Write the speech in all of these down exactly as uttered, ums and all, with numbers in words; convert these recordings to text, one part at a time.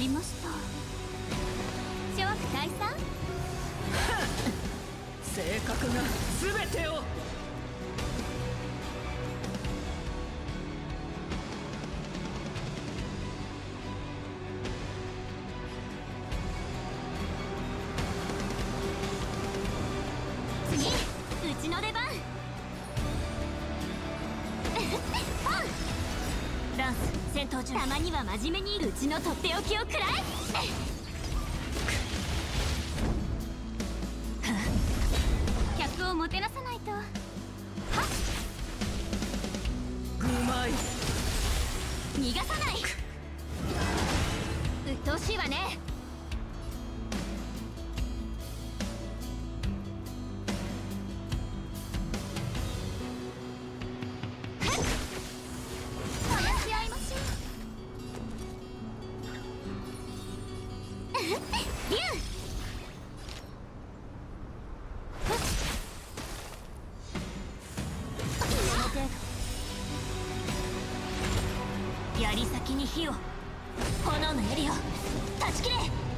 りました。諸悪退散。 性格が全てを。 次、うちの出番。ダンス戦闘中。たまには真面目にうちのとっておきを食らえ。客をもてなさないと。はっ、 うまい。 逃がさない。鬱陶しいわね。話し合いましょう。ビュー。槍先に火を、炎の槍を断ち切れ。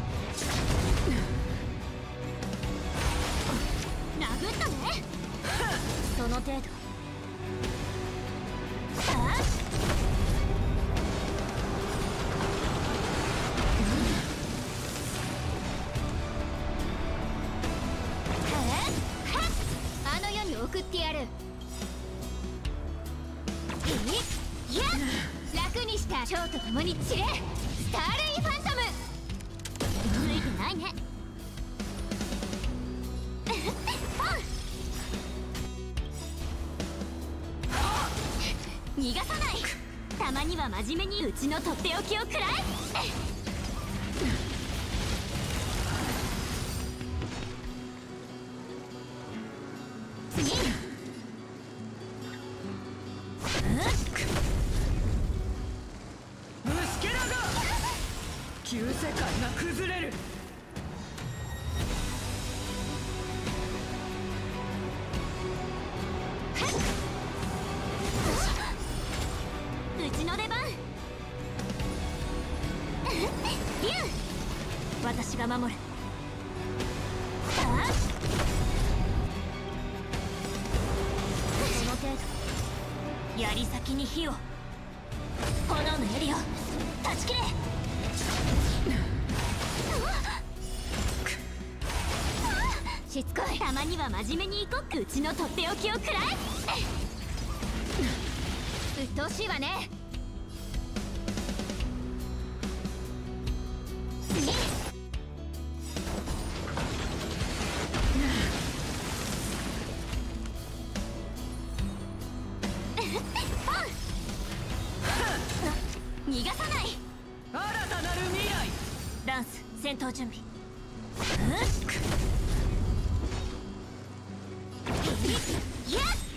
殴ったね。その程度。ああ、あの世に送ってやる。いや、楽にした蝶と共に散れ。スターレイファントム。ついてないね。逃がさない。たまには真面目にうちのとっておきを食らえ。次。 旧世界が崩れる。 うちの出番。ビュー。私が守る。ああ、その程度。槍先に火を、炎の槍を断ち切れ。しつこい。たまには真面目に行こっ。うちのとっておきを食らえ。鬱陶しいわね。次。逃がさない。 新たなる未来。 ダンス戦闘準備。いや、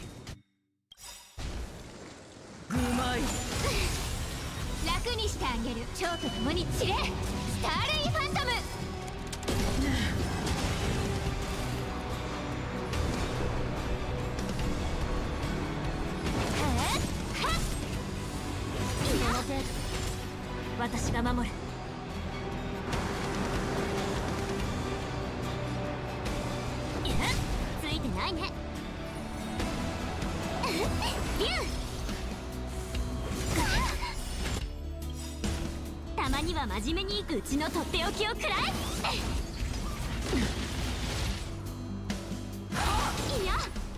うまい。 楽にしてあげる。蝶と共に散れ。スターレイファントム。私が守る。ついてないね。ビュー。たまには真面目に行くうちのとっておきを食らえ。いや、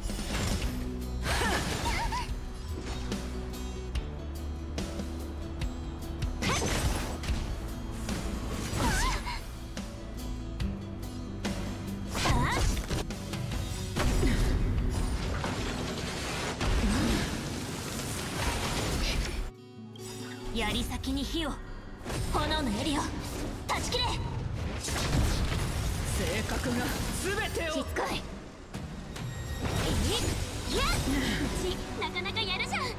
槍先に火を、炎の槍を断ち切れ。 性格が全てを。 しつこい。いや、うちなかなかやるじゃん。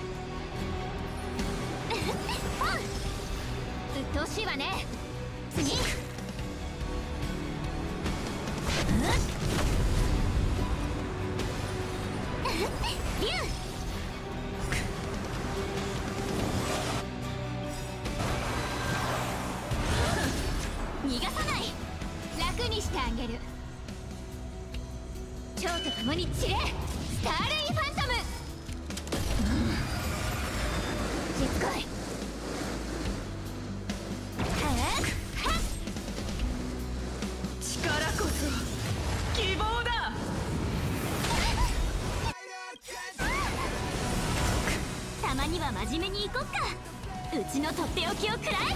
鬱陶しいわね。次。ビュー。 共に散れスターレイファントム、しつこい。 力こそ希望だ。 たまには真面目に行こっか。うちのとっておきを食らえ。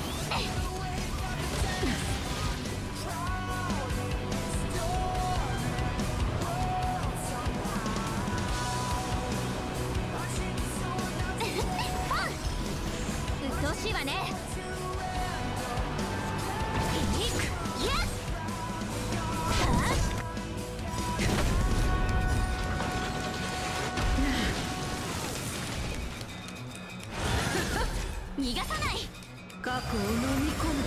うっとうしいわね。逃がさない。 過去を飲み込め。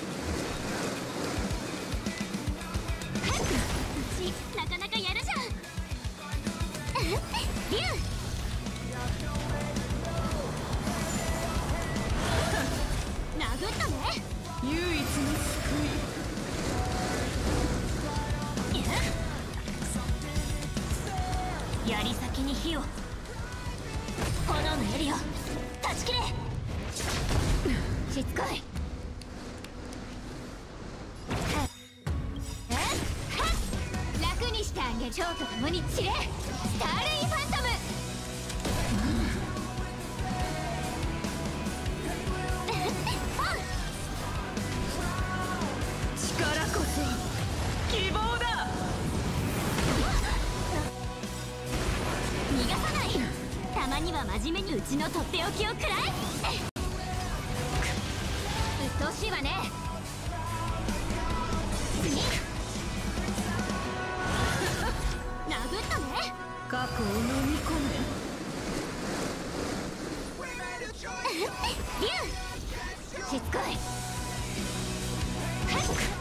うちなかなかやるじゃん。ビュー殴ったね。 唯一の救い。槍先に火を、炎の槍を断ち切れ。しつこい。楽にしてあげる。蝶と共に散れスターレイファントム、 力こそ希望だ。 逃がさない。たまには真面目にうちのとっておきを食らえ。うっとうしいわね。殴ったね。 過去を飲み込め。 ビューしつこい。